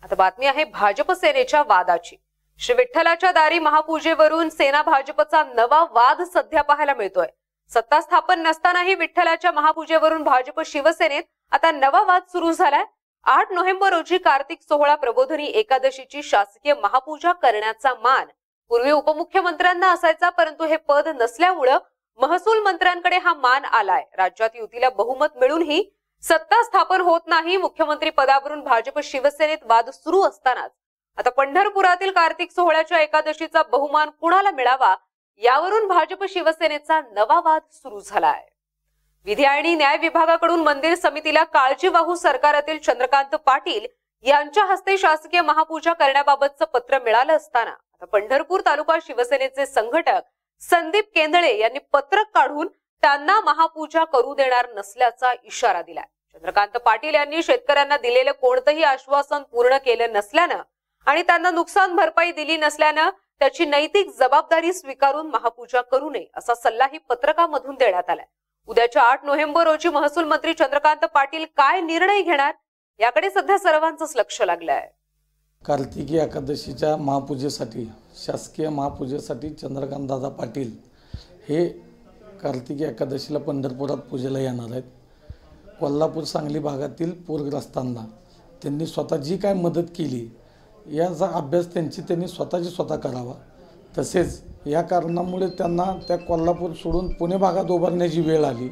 आता बातमी आहे भाजप सेनेच्या वादाची। श्री विठ्ठलाच्या दारी महापूजेवरून सेना भाजपचा नवा वाद सध्या पाहायला मिळतोय। सत्ता स्थापन नसतानाही विठ्ठलाच्या महापूजेवरून भाजप शिवसेनेत आता नवा वाद सुरू झालाय। 8 नोव्हेंबर रोजी कार्तिक सोहळा प्रबोधिनी एकादशीची शासकीय महापूजा करण्याचा मान पूर्वी उपमुख्यमंत्र्यांना असायचा, परंतु हे पद नसल्यामुळे महसूल मंत्र्यांकडे हा मान आलाय। राज्यात युतीला बहुमत मिळूनही सत्ता स्थापन होत नाही। मुख्यमंत्री पदावरून भाजप शिवसेनेत वाद सुरू असतानाच आता पंढरपुरातील कार्तिक सोहळ्याच्या एकादशीचा बहुमान कुणाला मिळावा यावरून भाजप शिवसेनेचा नवा वाद सुरू झालाय। विधी आणि न्याय विभागाकडून मंदिर समितीला काळजीवाहू सरकारातील चंद्रकांत पाटील यांच्या हस्ते शासकीय महापूजा करण्याबाबतचं पत्र मिळालं असताना आता पंढरपूर तालुका शिवसेनेचे संघटक संदीप केंदळे यांनी पत्रक काढून त्यांना महापूजा करू देणार नसल्याचा इशारा दिलाय। चंद्रकांत पाटील यांनी शेतकऱ्यांना दिलेलं कोणतंही आश्वासन पूर्ण केलं नसल्यानं आणि त्यांना नुकसान भरपाई दिली नसल्यानं त्याची नैतिक जबाबदारी स्वीकारून महापूजा करू नये असा सल्लाही पत्रकामधून देण्यात आलाय। उद्याच्या 8 नोव्हेंबर रोजी महसूल मंत्री चंद्रकांत पाटील काय निर्णय घेणार याकडे सध्या सर्वांचंच लक्ष लागलंय। कार्तिकी एकादशीच्या महापूजेसाठी शासकीय महापूजेसाठी चंद्रकांत दादा पाटील हे कार्तिकी एकादशीला पंढरपुरात पूजेला येणार आहेत। कोल्हापूर सांगली भागातील पूरग्रस्तांना त्यांनी स्वतः जी काय मदत केली याचा अभ्यास त्यांनी स्वतः करावा। तसेच या कारणामुळे त्यांना त्या कोल्हापूर सोडून पुणे भागात उभारण्याची वेळ आली।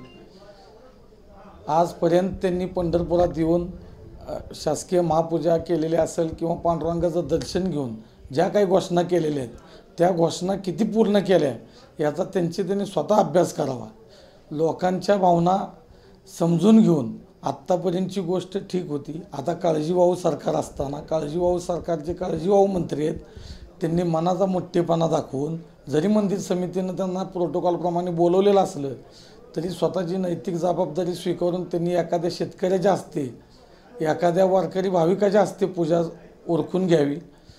आजपर्यंत त्यांनी पंढरपुरात येऊन शासकीय महापूजा केलेली असेल किंवा पांडुरंगाचं दर्शन घेऊन ज्या काही घोषणा केलेल्या आहेत त्या घोषणा किती पूर्ण केल्या याचा त्यांनी स्वतः अभ्यास करावा। लोकांच्या भावना समजून घेऊन आत्तापर्यंतची गोष्ट ठीक होती। आता काळजीवाहू सरकार असताना काळजीवाहू सरकारचे काळजीवाहू मंत्री आहेत, त्यांनी मनाचा मोठेपणा दाखवून जरी मंदिर समितीनं त्यांना प्रोटोकॉलप्रमाणे बोलवलेलं असलं तरी स्वतःची नैतिक जबाबदारी स्वीकारून त्यांनी एखाद्या शेतकऱ्याच्या हस्ते एखाद्या वारकरी भाविकाच्या हस्ते पूजा ओळखून घ्यावी।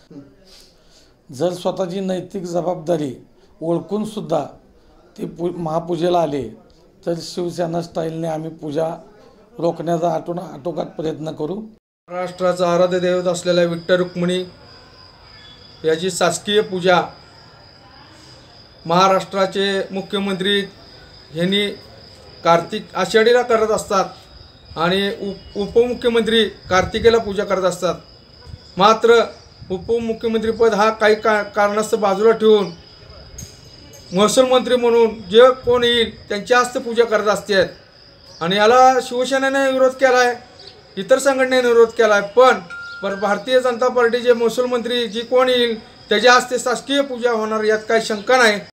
जर स्वतःची नैतिक जबाबदारी ओळखून सुद्धा ते महापूजेला आले तर शिवसेना स्टाईलने आम्ही पूजा रोखण्याचा आटोकाट प्रयत्न करू। महाराष्ट्राचा आराध्य दैवत असलेल्या विठ्ठल रुक्मिणी याची शासकीय पूजा महाराष्ट्राचे मुख्यमंत्री यांनी कार्तिक आषाढीला करत असतात आणि उपमुख्यमंत्री कार्तिकेला पूजा करत असतात। मात्र उपमुख्यमंत्रीपद हा काही कारणास्तव बाजूला ठेवून महसूल मंत्री म्हणून जे कोण येईल त्यांच्या हस्ते पूजा करत असतात आणि याला शिवसेनेने विरोध केला आहे, इतर संघटनेने विरोध केला आहे। पण भारतीय जनता पार्टीचे महसूल मंत्री जी कोण येईल त्याच्या हस्ते शासकीय पूजा होणार यात काही शंका नाही।